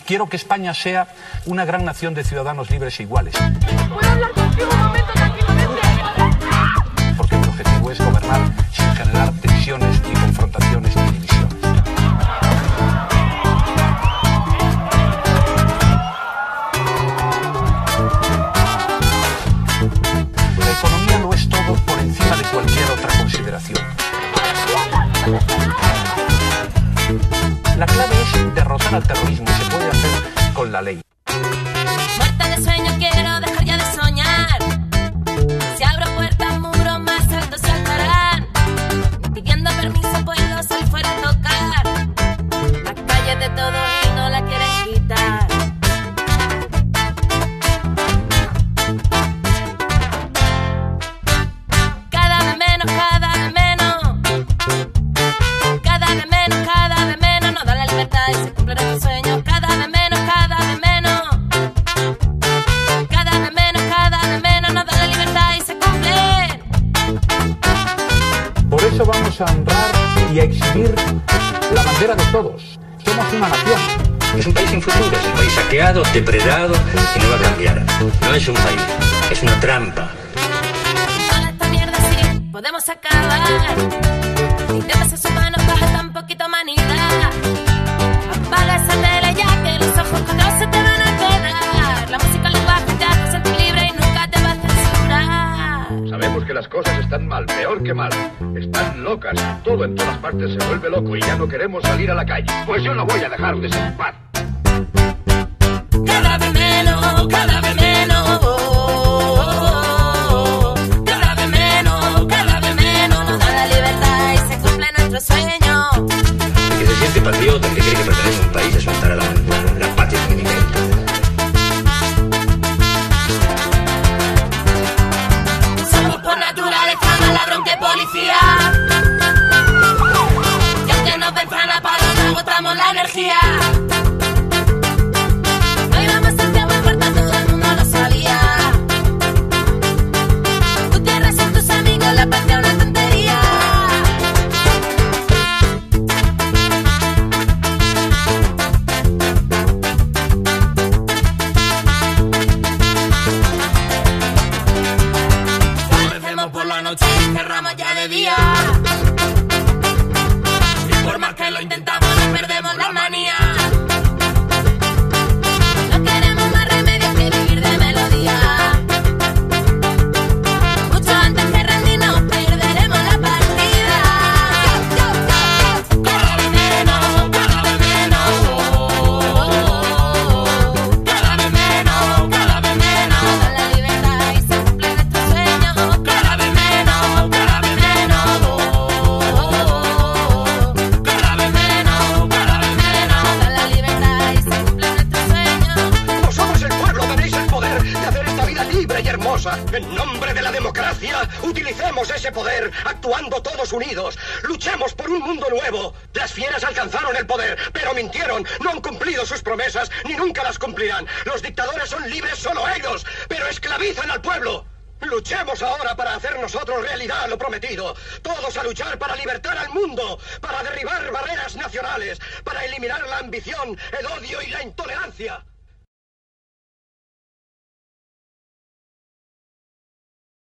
Quiero que España sea una gran nación de ciudadanos libres e iguales. ¿Puedo hablar contigo un momento tranquilamente? Porque mi objetivo es gobernar sin generar tensiones y confrontaciones ni divisiones. La economía lo es todo por encima de cualquier otra consideración. La clave es derrotar al terrorismo y se puede hacer con la ley. Muerta de sueño, quiero dejar ya de soñar. Si abro puertas, muros más altos se alzarán. Pidiendo permiso puedo salir fuera a tocar. La calle es de todo y no la quieren quitar. Cada vez menos, cada vez menos. Cada vez menos, cada vez menos. No da la libertad y se cumplen nuestros sueños. Cada vez menos, cada vez menos. Cada vez menos. No da la libertad y se cumplen. Por eso vamos a honrar y a exhibir la bandera de todos. Somos una nación. Es un país sin futuro, es un país saqueado, depredado y no va a cambiar. No es un país, es una trampa. Con esta mierda sí podemos acabar. Ni te pases humanos, baja tan poquito humanidad. Apaga esa tele ya que los ojos contra se te van a quedar. La música, el lenguaje te hace sentir libre y nunca te va a censurar. Sabemos que las cosas están mal, peor que mal. Están locas, todo en todas partes se vuelve loco y ya no queremos salir a la calle. Pues yo no voy a dejarles en paz. Cada vez menos, cada vez menos. Cada vez menos, cada vez menos. Nos da la libertad y se cumple nuestro sueño. El que se siente patriota, el que cree que pertenece a un país, es faltar a la patria que me inventa. Somos por naturaleza más ladrón que policía. Y aunque nos venzan a palos, no agotamos la energía. Hoy vamos a Santiago en puerta, todo el mundo lo sabía. Tu tierra son tus amigos, la patria una tontería. Amanecemos por la noche y cerramos ya de día. Y por más que lo intentamos, no perdemos la manía. No queremos más remedio que vivir de melodía. Mucho antes que rendirnos, perderemos la partida. Cada vez menos, cada vez menos. Cada vez menos, cada vez menos. Nos da la libertad y se cumplen nuestros sueños. Cada vez menos, cada vez menos. Cada vez menos, cada vez menos. Nos da la libertad y se cumplen nuestros sueños. Vosotros el pueblo tenéis el poder de hacer esta vida libre y hermosa. En nombre de la democracia, utilicemos ese poder actuando todos unidos. Luchemos por un mundo nuevo. Las fieras alcanzaron el poder, pero mintieron. No han cumplido sus promesas, ni nunca las cumplirán. Los dictadores son libres solo ellos, pero esclavizan al pueblo. Luchemos ahora para hacer nosotros realidad lo prometido. Todos a luchar para libertar al mundo, para derribar barreras nacionales, para eliminar la ambición, el odio y la intolerancia.